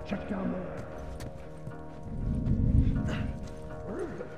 Check down there. Where is it?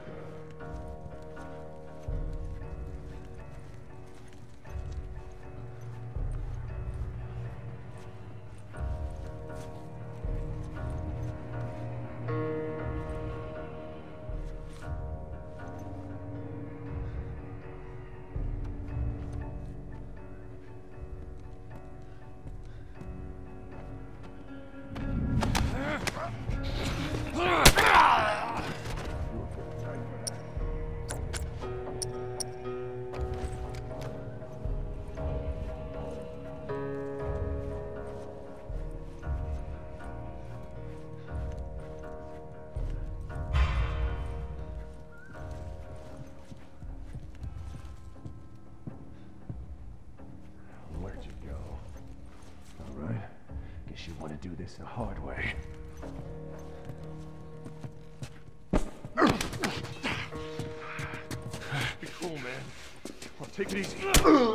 Where'd you go? All right. Guess you want to do this the hard way. Be cool, man. I'll take it easy.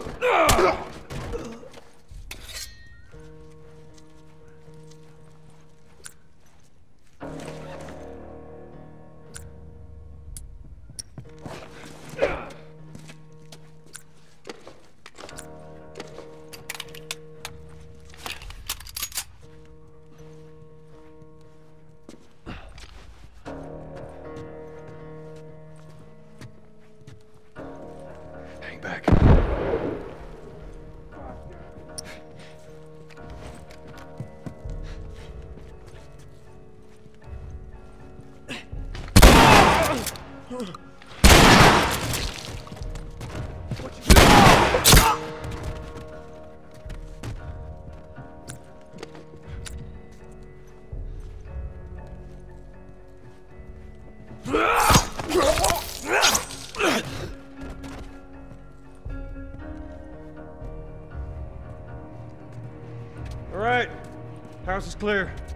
Hang back. All right, house is clear.